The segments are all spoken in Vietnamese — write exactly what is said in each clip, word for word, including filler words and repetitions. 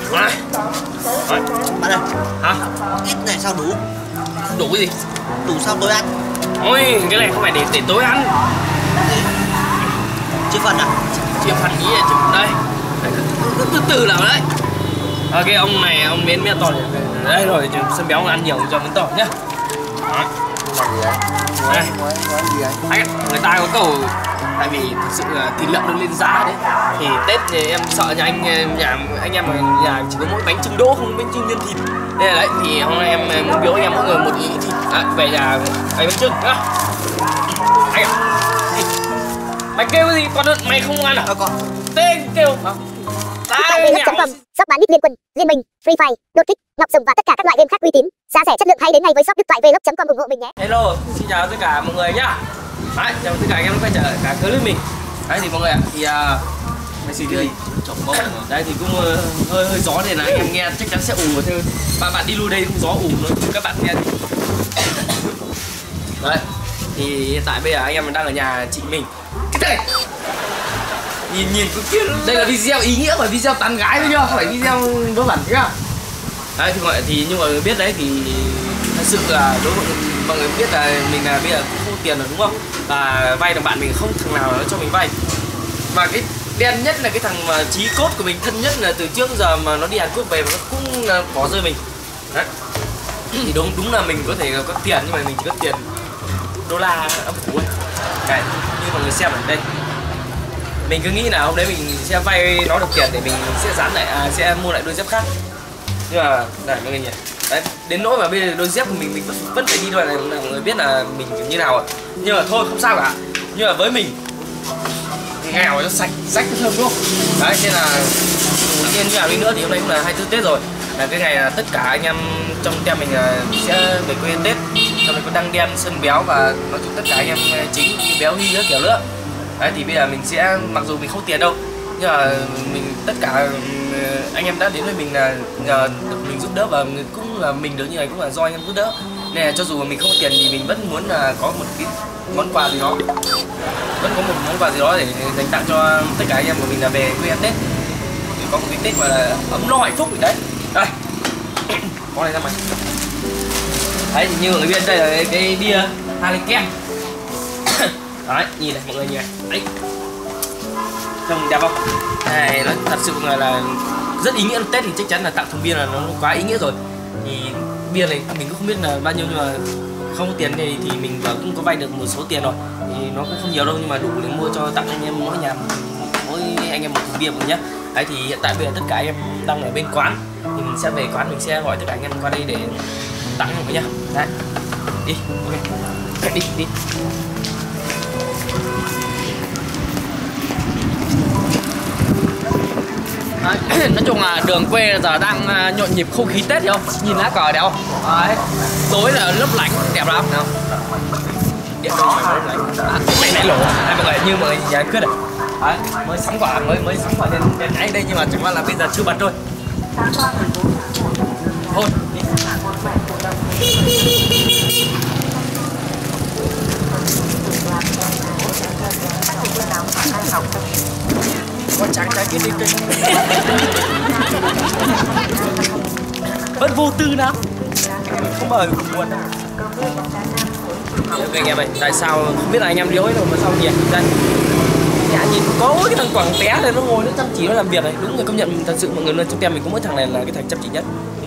Này. Đấy. Bạn ơi. Hả? Ít này sao đủ? Đủ cái gì? Đủ sao tôi ăn? Ôi, cái này không phải để để tối ăn. Chia phần à? Chia phần ý là chụp đây. Từ từ, từ nào đấy. À, cái ông này ông miếng miếng to đây rồi, sân béo ăn nhiều cho miếng to nhá. Đó. Đây. Anh, người ta có câu tại vì thực sự là thịt lợn nó lên giá đấy, thì Tết thì em sợ nhà anh nhà anh em ở nhà chỉ có mỗi bánh trưng đỗ không bánh trưng nhân thịt, nên là đấy thì hôm nay em muốn biếu anh em mỗi người một ít thịt à, về nhà ấy bánh trưng nhá. Anh ạ, mày kêu cái gì con mày không ăn à? Ờ con. Thế kêu hả? Tại về lớp com, shop bán nick liên quân, liên minh, free fire, đột kích, ngọc rồng và tất cả các loại game khác uy tín, giá rẻ chất lượng. Hãy đến ngay với shop đức toại về lớp com ủng hộ mình nhé. Hello, xin chào tất cả mọi người nhá. Đấy, chào tất cả anh em đã quay trở lại cả clip mình. Đấy thì mọi người ạ, thì uh, mày xì đi chồng bông. Đấy thì cũng uh, hơi hơi gió này là anh em nghe chắc chắn sẽ ù theo. Bạn bạn đi lui đây cũng gió ù nữa các bạn nghe. Đấy, thì hiện tại bây giờ anh em đang ở nhà chị mình. Cái này nhìn nhìn cứ kia. Đây là video ý nghĩa và video tán gái với nhau, không phải video vớ vẩn nhá. Đấy thì mọi thì nhưng mà biết đấy thì thật sự là đối với mọi người biết là mình là bây giờ cũng không tiền rồi đúng không, và vay được bạn mình không thằng nào nó cho mình vay, và cái đen nhất là cái thằng mà chí cốt của mình thân nhất là từ trước giờ mà nó đi Hàn Quốc về mà nó cũng bỏ rơi mình. Đấy thì đúng đúng là mình có thể có tiền nhưng mà mình chỉ có tiền đô la âm phủ ấy. Cái như mọi người xem ở đây, mình cứ nghĩ là hôm đấy mình sẽ vay nó được tiền để mình sẽ dán lại à, sẽ mua lại đôi dép khác, nhưng mà này mọi người nhìn đấy, đến nỗi mà bây giờ đôi dép của mình mình vẫn, vẫn phải đi đôi này mọi người biết là mình như nào rồi, nhưng mà thôi không sao cả, nhưng mà với mình nghèo nó sạch rách thơm đúng không. Đấy nên là tự nhiên như nào đi nữa thì hôm nay cũng là hai mươi tư Tết rồi, là cái ngày là tất cả anh em trong tem mình sẽ về quê Tết, trong này có Đăng Đen, Sơn Béo và nói chung tất cả anh em chính như Béo Huy nữa kiểu nữa. Đấy thì bây giờ mình sẽ, mặc dù mình không tiền đâu nhưng mà mình tất cả anh em đã đến với mình là nhờ được mình giúp đỡ, và cũng là mình được như này cũng là do anh em giúp đỡ, nên là cho dù mà mình không có tiền thì mình vẫn muốn là có một cái món quà gì đó, vẫn có một món quà gì đó để dành tặng cho tất cả anh em của mình là về quê ăn Tết, để có một cái Tết gọi là ấm no hạnh phúc. Đấy đây có này ra mày. Đấy thì như mọi người biết đây là cái, cái bia Heineken. Đấy nhìn này mọi người nhìn này, đấy trông đẹp không? Này nó thật sự là, là rất ý nghĩa. Tết thì chắc chắn là tặng thùng bia là nó quá ý nghĩa rồi. Thì bia này mình cũng không biết là bao nhiêu, nhưng mà không có tiền này thì mình và cũng có vay được một số tiền rồi, thì nó cũng không nhiều đâu nhưng mà đủ để mua cho tặng anh em mỗi nhà mỗi anh em một thùng bia một nhé. Đấy thì hiện tại bây giờ tất cả anh em đang ở bên quán thì mình sẽ về quán, mình sẽ gọi tất cả anh em qua đây để tặng mọi người nhá. Đấy đi, ok đi đi. Đấy, nói chung là đường quê giờ đang nhộn nhịp không khí Tết, hiểu không? Nhìn lá cờ đẹp không? Đấy, tối là lấp lánh đẹp lắm, thấy không? Điện đâu mà lấp lánh. À, mày nãy lộ này mọi người, như mọi người nhà cướp này. Đấy, mới sắm quả mới mới sắm quả lên đến ngay đây nhưng mà chẳng qua là bây giờ chưa bật thôi. Thôi đi. Con trắng trái kia đi kênh vẫn vô tư lắm, không mời cũng buồn đâu. Ok anh em ơi, tại sao không biết là anh em liếu ấy rồi mà sao nhiệt đây nhà nhìn có cái thằng quảng té này nó ngồi nó chăm chỉ nó làm việc này, đúng rồi, công nhận thật sự mọi người luôn trong tem mình có mỗi thằng này là cái thằng chăm chỉ nhất.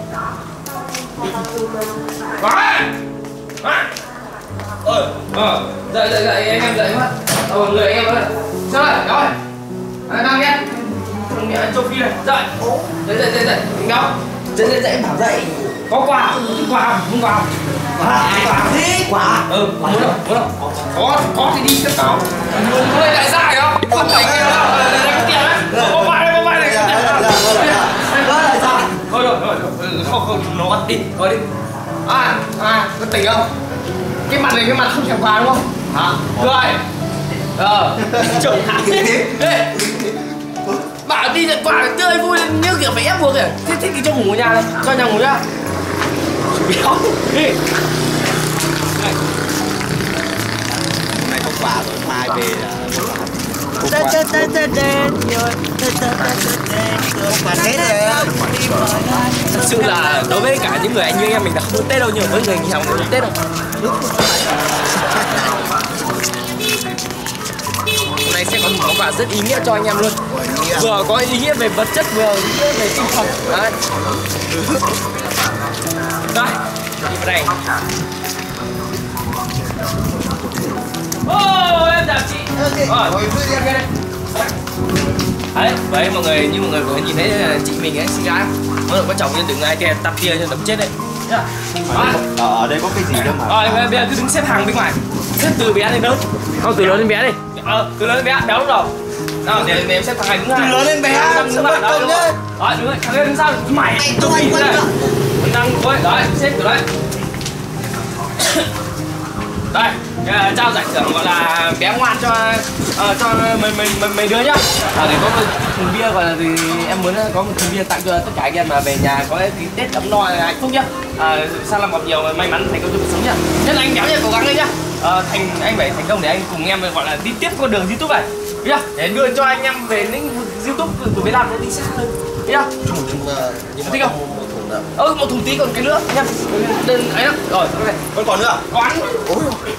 Ờ, ờ, dậy dậy dậy anh em dậy mất, ờ người anh em ơi, sao rồi, rồi. À, đang nghe thằng mẹ châu Phi này, dậy dậy dậy dậy dậy đó, dậy dậy dậy bảo dậy, có quà không? Quà không? Quà quà quà thế quà ừ muốn đâu muốn đâu có có thì đi cất táo người đại gia hiểu không, không phải kia đâu cái tiền á, có vai đây có vai này thôi rồi thôi không không nó bắt đi thôi đi. À à có tỉnh không, cái mặt này cái mặt không thèm quà đúng không hả cười ờ trộm hả ê bảo đi nhận quà tươi vui như kiểu phải ép buộc kìa, thế thích thì cho ngủ ở nhà này, cho nhà ngủ nhá. Béo đi hôm nay có quà rồi, mai về là Thật sự là đối với cả những người anh như em mình là không muốn Tết đâu, nhưng mà với người nghèo không muốn Tết đâu. Hôm nay sẽ có một món quà rất ý nghĩa cho anh em luôn. Vừa có ý nghĩa về vật chất, vừa ý nghĩa về tinh thần. Đấy. Đây, đi vào đây. Ô, em chào chị. Rồi, ngồi vui đi em đây. Đấy, vậy mọi người, như mọi người vừa nhìn thấy là chị mình ấy, xinh gái. Mới được có chồng nên đừng ai kè tắp tia cho đấm chết đấy. Ở, ở đây có cái gì đâu mà. Rồi, bây giờ cứ đứng xếp hàng bên ngoài. Xếp từ bé đến lớn. Không, từ lớn đến bé đi. Ờ, từ lớn đến bé, béo lắm rồi. Nào, để, để em xếp thằng này đứng này. Từ lớn đến bé, đứng lại đó, đúng rồi. Đó, đứng lại, thằng này đứng sau, mày. Anh tôi anh quan trọng. Mình đang ngồi, đấy, xếp từ đây. Đây, trao giải thưởng gọi là bé ngoan cho uh, cho mấy mấy mấy, mấy đứa nhá. À, để có một thùng bia gọi là thì em muốn có một thùng bia tặng cho tất cả anh em mà về nhà có cái Tết ấm no hạnh phúc nhá. À, sao làm gặp nhiều may mắn thành công trong cuộc sống nhá. Nhất là anh béo nha, cố gắng lên nhá. À, thành anh phải thành công để anh cùng em gọi là đi tiếp con đường YouTube này. Biết chưa? Để đưa cho anh em về lĩnh vực YouTube của Việt Nam nó đi xa hơn. Biết chưa? Thích không? Ơ, một thùng tí còn cái nữa nhá. Đơn ấy đó. Rồi, ok. Còn còn nữa? Còn. Ôi.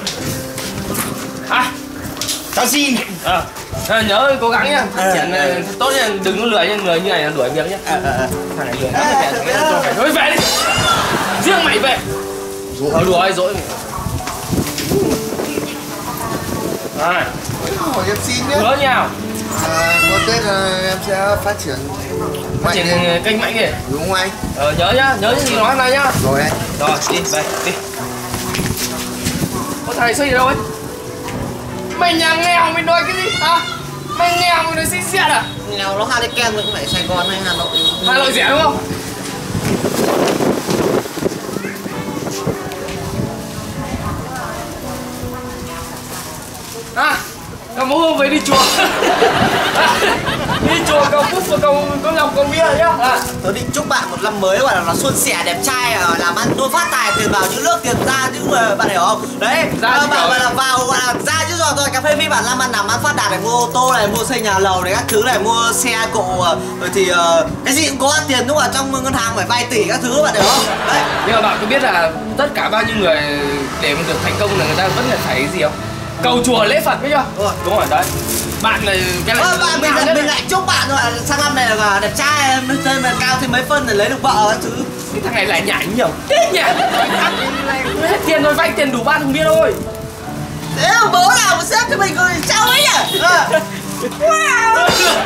À, tao xin. Ờ. À, nhớ cố gắng nhá. Phát triển à, tốt nha, đừng có lười nha, người như này là đuổi việc nhá. À, à, à. Thằng này lười lắm mẹ, thằng này cho phải thôi về đi. Riêng mày về. Ờ đùa ai dỗi. Rồi. Hỏi em xin nhé. Hứa nhau. À, qua Tết là em sẽ phát triển phát triển lên. Kênh mạnh đi. Đúng không anh? Ờ nhớ nhá, nhớ những gì nói hôm nay nhá. Rồi anh. Rồi, đi, về, đi. Có thằng này xây gì đâu ấy? Mày nhà nghèo mày nói cái gì hả? Mày nghèo mày nói xí xiết à? Nghèo nó hai kem nó cũng phải Sài Gòn hay Hà Nội. Hà Nội rẻ đúng không? À, cậu muốn hôm về đi chùa. Đi chùa cầu phúc và cầu có lòng cầu bia nhá. À. Tớ định chúc bạn một năm mới gọi là nó suôn sẻ đẹp trai, làm ăn tôi phát tài, tiền vào những nước tiền ra chứ mà bạn hiểu không? Đấy, bạn gọi là vào gọi là ra chứ rồi, tôi cà phê với bạn làm ăn làm ăn phát đạt này, mua ô tô này, mua xây nhà lầu này các thứ này, mua xe cộ rồi thì uh, cái gì cũng có tiền đúng không? Trong ngân hàng phải vay tỷ các thứ bạn hiểu không? Đấy. Nhưng mà bạn có biết là tất cả bao nhiêu người để mà được thành công là người ta vẫn là phải cái gì không? Cầu chùa lễ Phật biết chưa? Đúng rồi, đúng rồi đấy. Bạn này cái này ờ, bạn mình, mình, mình lại chúc bạn rồi sang năm này là đẹp trai, lên mà cao thêm mấy phân để lấy được vợ các thứ. Cái thằng này lại nhảy nhiều thế nhỉ? Hết tiền rồi, vay tiền đủ ba thùng bia thôi. Thế mà bố nào mà xếp cho mình rồi sao ấy nhỉ? À. Wow.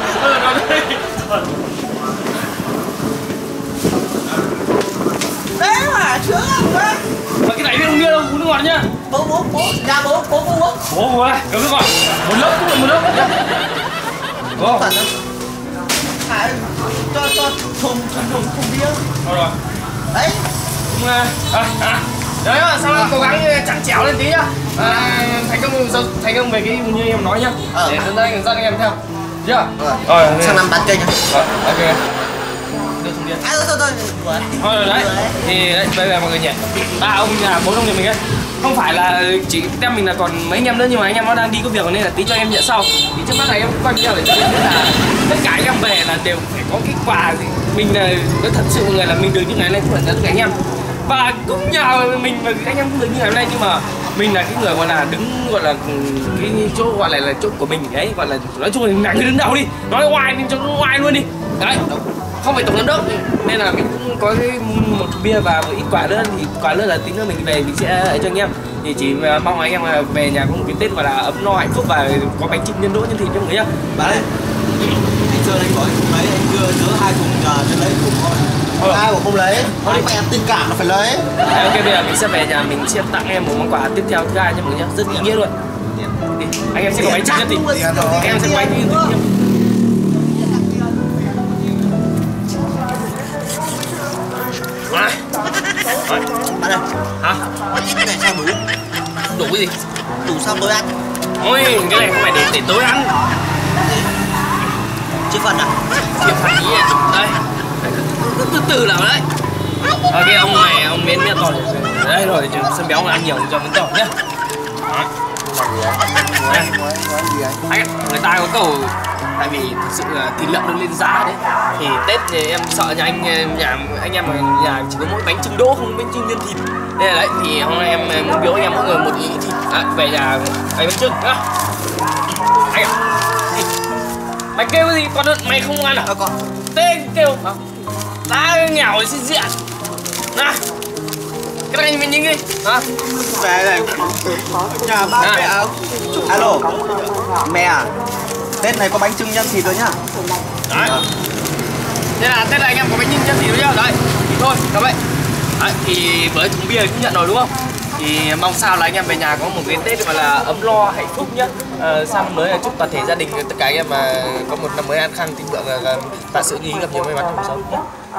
Đấy mà sướng lắm. Mà cái này biết không bia đâu, uống nước ngọt nhá. Bố bố bố, nhà bố bố bố bố. Bố bố này, uống nước ngọt. Một lớp cũng là một lớp nhá. Bố. Hãy cho cho thùng thùng thùng thùng bia. Thôi rồi. Đấy. À, à, à. Đấy mà sao à. Cố gắng chặn chéo lên tí nhá. À, thành công thành công về cái như em nói nhá. Ờ. Để dẫn anh dẫn anh em theo. Chưa? Rồi. Sang năm bán kênh nhá. Rồi, ok. Đưa thùng bia. À thôi thôi thôi. Thôi rồi đấy. Thì đấy, bây giờ mọi người nhỉ. Ba ông nhà bố ông nhà mình ấy. Không phải là chỉ em mình là còn mấy anh em nữa, nhưng mà anh em nó đang đi có việc nên là tí cho em nhận sau. Thì trước mắt này em quay video để cho em biết là tất cả anh em về là đều phải có cái quà gì. Mình là nói thật sự mọi người là mình được như ngày nay cũng là tất cả anh em. Và cũng nhờ mình và anh em cũng được như ngày hôm nay, nhưng mà mình là cái người gọi là đứng gọi là cái chỗ gọi là là chỗ của mình đấy, gọi là nói chung là người đứng đầu đi, nói ngoài nên cho nó ngoài luôn đi. Đấy. Không phải tổng giám đốc nên là mình cũng có cái một bia và một ít quà nữa, thì quà nữa là tí nữa mình về mình sẽ ấy cho anh em. Thì chỉ mong anh em là về nhà có một cái Tết gọi là ấm no hạnh phúc và có bánh trưng nhân đỗ nhân thịt cho mọi người nhá. Bạn ơi, anh chưa lấy gói không lấy, anh chưa nhớ hai thùng chờ cho lấy thùng thôi. Ai mà không lấy, thôi em tình cảm là phải lấy. Đấy, ok, bây giờ mình sẽ về nhà mình sẽ tặng em một món quà tiếp theo thứ hai cho mọi người nhá, rất ý nghĩa luôn. Đi, anh em sẽ có bánh trưng nhân thịt, anh em sẽ có bánh trưng nhân thịt. Này. Bạn ơi. Hả? Cái này sao đủ? Đủ cái gì? Đủ sao tối ăn? Ôi, cái này không phải để, để tối ăn. Chia phần à? Chia phần ý đây. Từ từ nào đấy. Ok, ông này, ông miếng miếng to. Đây rồi, sân béo mà ăn nhiều cho miếng to nhá. Đó. Anh, anh người ta có cầu tại vì thực sự là thịt lợn được lên giá đấy, thì Tết thì em sợ nhà anh nhà anh em ở nhà chỉ có mỗi bánh trưng đỗ không bánh trưng nhân thịt, nên là đấy thì hôm nay em muốn biếu anh em mỗi người một ý thịt à, về nhà ấy bánh trưng nhá. Anh ạ, mày kêu cái gì con ơi, mày không ăn à? Con tên kêu à? Ta nghèo thì xin diện này, cái này mình nhìn đi hả? Về này nhà ba mẹ. Alo mẹ à, Tết này có bánh trưng nhân thịt rồi nhá. Đấy. Thế là Tết này anh em có bánh trưng nhân thịt rồi nhá. Đấy. Thì thôi, các bạn. Đấy, thì với thùng bia cũng nhận rồi đúng không? Thì mong sao là anh em về nhà có một cái Tết gọi là ấm no hạnh phúc nhá. Ờ, sang năm mới là chúc toàn thể gia đình tất cả anh em mà có một năm mới an khang thịnh vượng, tạ sự như ý, gặp nhiều may mắn trong cuộc sống nhé.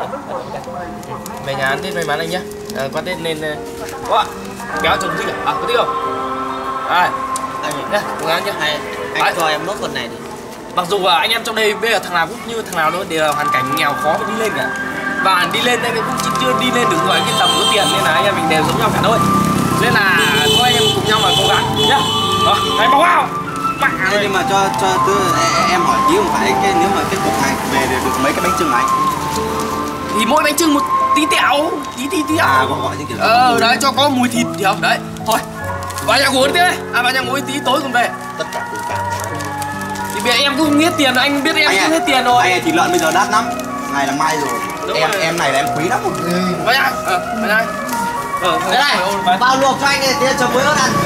Về nhà ăn Tết may mắn anh nhé. À, qua Tết nên quá kéo chồng thích à? À, có thích không? Đây. Nhá, cùng ăn nhá. Anh, anh cho em nốt phần này đi. Mặc dù là anh em trong đây bây giờ thằng nào cũng như thằng nào đó đều là hoàn cảnh nghèo khó mà đi lên cả, và đi lên đây cũng chưa đi lên được gọi cái tầm có tiền, nên là anh em mình đều giống nhau cả thôi, nên là thôi anh em cùng nhau mà cố gắng nhá. Rồi này báo vào mẹ Thế nhưng mà cho cho tư, em hỏi tí không phải cái nếu mà cái cuộc này về được mấy cái bánh trưng này thì mỗi bánh trưng một tí tẹo tí tí tí à, có gọi như kiểu ờ đấy cho có mùi thịt thì không đấy thôi vào nhà ngủ tí đấy, à vào nhà ngủ tí tối còn về tất cả cùng cả. Thì bây giờ em cũng không hết tiền, anh biết em cũng hết tiền rồi. Anh thịt lợn bây giờ đắt lắm, ngày là mai rồi. Đúng em rồi. Em này là em quý lắm. Vào nhà, ờ, vào nhà. Ờ, Đây này, bao luộc cho anh này, tí chấm muối ớt ăn.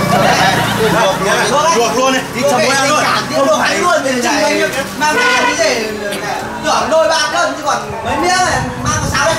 Luộc, luộc luôn này, tí chấm muối ăn luôn. Luộc ăn luôn thì chừng mang về cái gì tưởng đôi ba cân chứ còn mấy miếng này mang có sao đấy.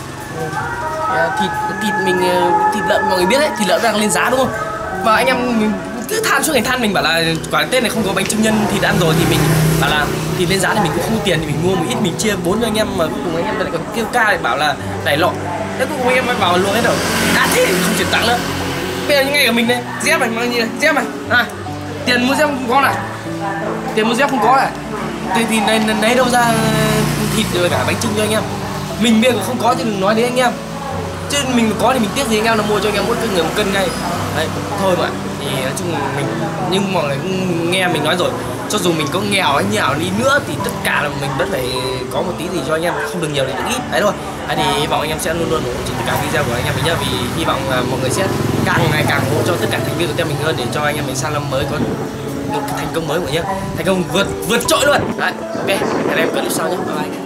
Thịt thịt mình thịt lợn mọi người biết đấy, thịt lợn đang lên giá đúng không? Và anh em mình cứ than suốt ngày than mình bảo là quả Tết này không có bánh trưng nhân thịt ăn rồi, thì mình bảo là thịt lên giá thì mình cũng không tiền thì mình mua một ít mình chia bốn cho anh em, mà cuối cùng anh em lại còn kêu ca để bảo là này lọ. Thế cuối cùng anh em mới bảo luôn hết rồi. Đã thế không chuyển tặng nữa. Bây giờ như ngay của mình đây, dép này mang gì này, dép này. À, tiền mua dép không có này. Tiền mua dép không có này. Thì thì lấy, lấy đâu ra thịt rồi cả bánh trưng cho anh em. Mình bây giờ không có thì đừng nói đến anh em. Chứ mình có thì mình tiếc gì anh em là mua cho anh em mỗi người một cân ngay. Đấy, thôi mà. Thì nói chung là mình, nhưng mọi người cũng nghe mình nói rồi, cho dù mình có nghèo hay nhào đi nữa thì tất cả là mình vẫn phải có một tí gì cho anh em, không được nhiều thì được ít. Đấy thôi. Đấy, thì hy vọng anh em sẽ luôn luôn ủng hộ tất cả video của anh em mình nhá, vì hy vọng là mọi người sẽ càng ngày càng ủng hộ cho tất cả thành viên của team mình hơn, để cho anh em mình sang năm mới có một thành công mới của nhá, thành công vượt vượt trội luôn. Đấy, ok, hẹn em clip sau nhé, bye bye.